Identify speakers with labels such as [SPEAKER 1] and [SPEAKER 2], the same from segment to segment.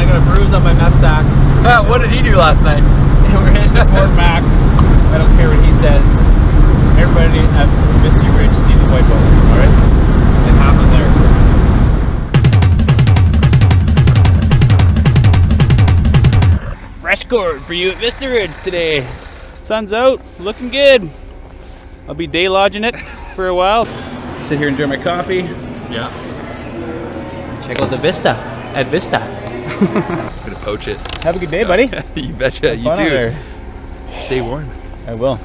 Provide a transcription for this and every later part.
[SPEAKER 1] got a bruise on my nutsack.
[SPEAKER 2] What did he do last night?
[SPEAKER 1] We're heading to Fort Mac. I don't care what he says. Everybody at Vista Ridge see the white boat, alright? It happened there. Fresh cord for you at Vista Ridge today. Sun's out, looking good. I'll be day lodging it for a while. Sit here, enjoy my coffee. Yeah. Check out the Vista at Vista.
[SPEAKER 2] I'm gonna poach it.
[SPEAKER 1] Have a good day, buddy.
[SPEAKER 2] You betcha. You too. Stay warm.
[SPEAKER 1] I will.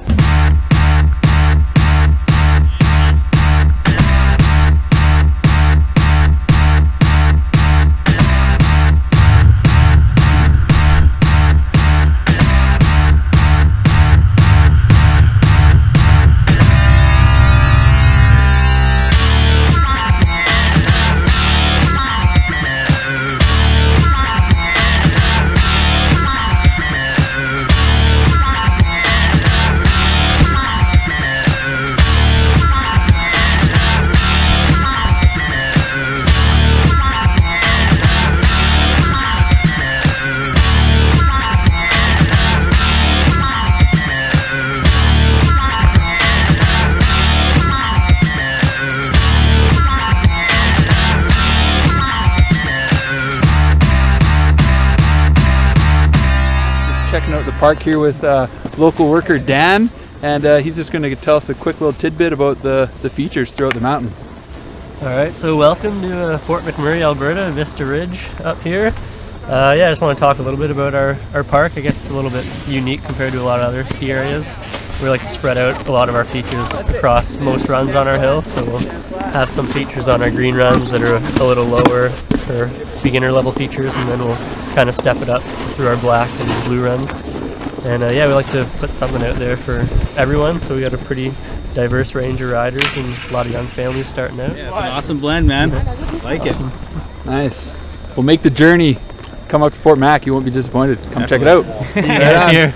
[SPEAKER 2] Checking out the park here with local worker Dan, and he's just going to tell us a quick little tidbit about the features throughout the mountain.
[SPEAKER 3] Alright, so welcome to Fort McMurray, Alberta, Vista Ridge up here. Yeah, I just want to talk a little bit about our park. I guess it's a little bit unique compared to a lot of other ski areas. We like to spread out a lot of our features across most runs on our hill, so we'll have some features on our green runs that are a little lower, or beginner level features, and then we'll kind of step it up through our black and blue runs. And yeah, we like to put something out there for everyone, so we got a pretty diverse range of riders and a lot of young families starting out.
[SPEAKER 1] Yeah, it's an awesome blend, man. Like it.
[SPEAKER 2] Nice. We'll make the journey. Come up to Fort Mac, you won't be disappointed. Come check it out.
[SPEAKER 3] See you guys here.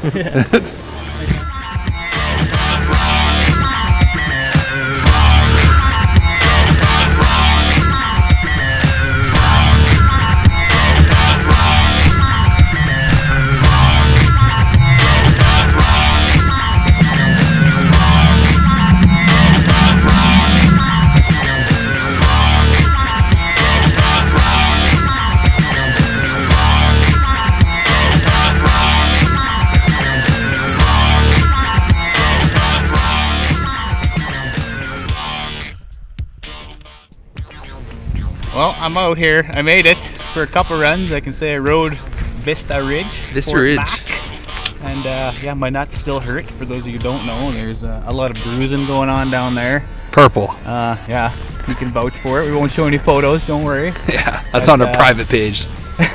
[SPEAKER 1] Well, I'm out here. I made it for a couple runs. I can say I rode Vista Ridge.
[SPEAKER 2] Vista
[SPEAKER 1] Fort
[SPEAKER 2] Ridge.
[SPEAKER 1] Mac. And yeah, my nuts still hurt. For those of you who don't know, there's a lot of bruising going on down there.
[SPEAKER 2] Purple.
[SPEAKER 1] Yeah, you can vouch for it. We won't show any photos, don't worry.
[SPEAKER 2] Yeah, that's on our private page.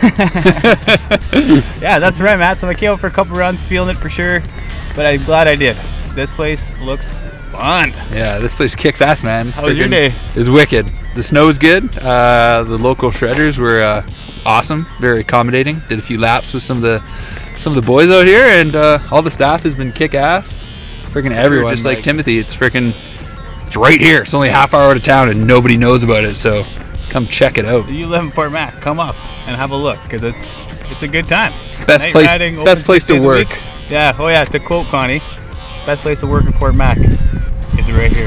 [SPEAKER 1] Yeah, that's right, Matt. So I came out for a couple runs, feeling it for sure. But I'm glad I did. This place looks fun.
[SPEAKER 2] Yeah, this place kicks ass, man.
[SPEAKER 1] How was your day?
[SPEAKER 2] It was wicked. The snow's good. The local shredders were awesome, very accommodating. Did a few laps with some of the boys out here, and all the staff has been kick ass. Freaking everyone, just like Timothy. It's right here. It's only a half hour out of town, and nobody knows about it. So come check it out.
[SPEAKER 1] You live in Fort Mac, come up and have a look, because it's a good time.
[SPEAKER 2] Best place to work.
[SPEAKER 1] Yeah. Oh yeah. To quote Connie, best place to work in Fort Mac is right here.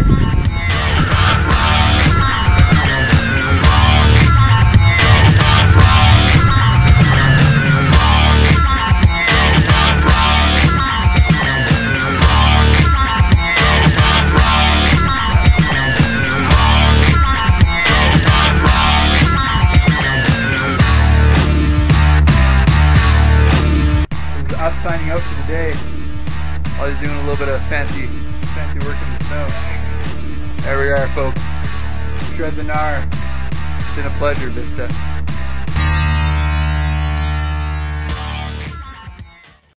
[SPEAKER 2] Us signing out for the day. I was doing a little bit of fancy work in the snow. There we are, folks. Shred the gnar. It's been a pleasure, Vista.